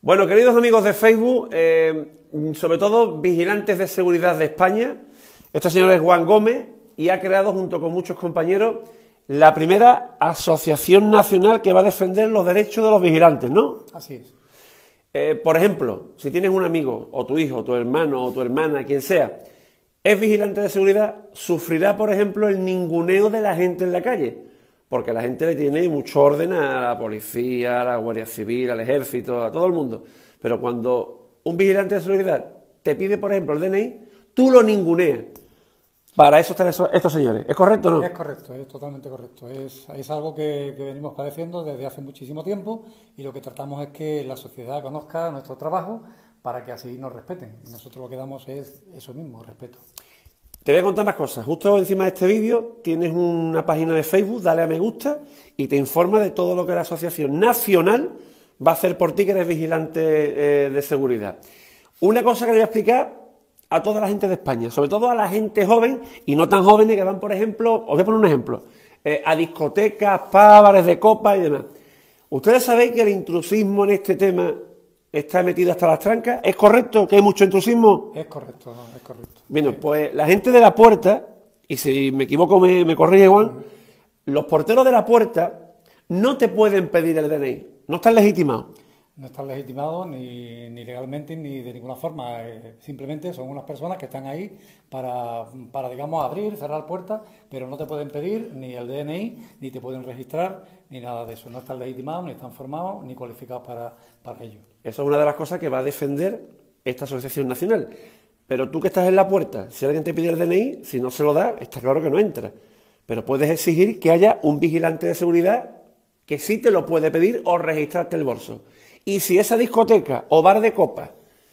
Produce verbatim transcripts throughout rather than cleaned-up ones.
Bueno, queridos amigos de Facebook, eh, sobre todo vigilantes de seguridad de España, este señor es Juan Gómez y ha creado junto con muchos compañeros la primera asociación nacional que va a defender los derechos de los vigilantes, ¿no? Así es. Eh, por ejemplo, si tienes un amigo, o tu hijo, o tu hermano, o tu hermana, quien sea, es vigilante de seguridad, sufrirá, por ejemplo, el ninguneo de la gente en la calle, porque la gente le tiene mucho orden a la policía, a la Guardia Civil, al Ejército, a todo el mundo. Pero cuando un vigilante de seguridad te pide, por ejemplo, el D N I, tú lo ninguneas. Para eso están esos, estos señores. ¿Es correcto o no? Es correcto, es totalmente correcto. Es, es algo que, que venimos padeciendo desde hace muchísimo tiempo y lo que tratamos es que la sociedad conozca nuestro trabajo para que así nos respeten. Y nosotros lo que damos es eso mismo, respeto. Te voy a contar más cosas. Justo encima de este vídeo tienes una página de Facebook, dale a me gusta y te informa de todo lo que la Asociación Nacional va a hacer por ti que eres vigilante eh, de seguridad. Una cosa que le voy a explicar a toda la gente de España, sobre todo a la gente joven y no tan jóvenes que van, por ejemplo, os voy a poner un ejemplo, eh, a discotecas, pubs, bares de copa y demás. ¿Ustedes sabéis que el intrusismo en este tema está metido hasta las trancas? ¿Es correcto que hay mucho intrusismo? Es correcto, no, es correcto. Bueno, pues la gente de la puerta, y si me equivoco me, me corrige Juan, los porteros de la puerta no te pueden pedir el D N I, no están legitimados. No están legitimados ni, ni legalmente ni de ninguna forma. Eh, simplemente son unas personas que están ahí para, para, digamos, abrir, cerrar puertas, pero no te pueden pedir ni el D N I, ni te pueden registrar, ni nada de eso. No están legitimados, ni están formados, ni cualificados para, para ello. Eso es una de las cosas que va a defender esta Asociación Nacional. Pero tú que estás en la puerta, si alguien te pide el D N I, si no se lo da, está claro que no entra. Pero puedes exigir que haya un vigilante de seguridad que sí te lo puede pedir o registrarte el bolso. Y si esa discoteca o bar de copa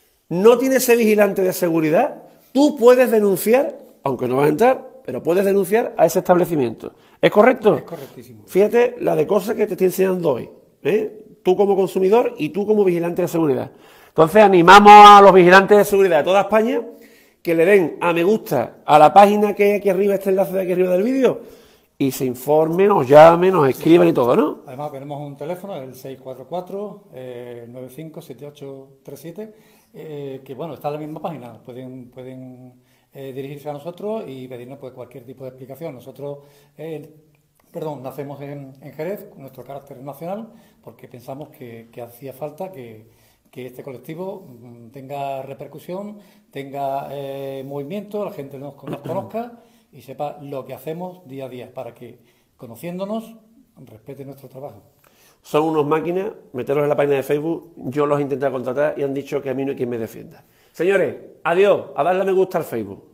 no tiene ese vigilante de seguridad, tú puedes denunciar, aunque no vas a entrar, pero puedes denunciar a ese establecimiento. ¿Es correcto? Es correctísimo. Fíjate la de cosas que te estoy enseñando hoy, ¿eh? Tú como consumidor y tú como vigilante de seguridad. Entonces animamos a los vigilantes de seguridad de toda España que le den a me gusta a la página que hay aquí arriba, este enlace de aquí arriba del vídeo, y se informen, nos llamen, nos escriban y todo, ¿no? Además tenemos un teléfono, el seis cuatro cuatro, nueve cinco siete ocho tres siete, eh, que bueno, está en la misma página. Pueden, pueden eh, dirigirse a nosotros y pedirnos pues, cualquier tipo de explicación. Nosotros, eh, perdón, nacemos en, en Jerez, con nuestro carácter nacional, porque pensamos que, que hacía falta que, que este colectivo mm, tenga repercusión, tenga eh, movimiento, la gente nos, nos conozca y sepa lo que hacemos día a día, para que, conociéndonos, respeten nuestro trabajo. Son unos máquinas, meterlos en la página de Facebook, yo los he intentado contratar y han dicho que a mí no hay quien me defienda. Señores, adiós, a darle a me gusta al Facebook.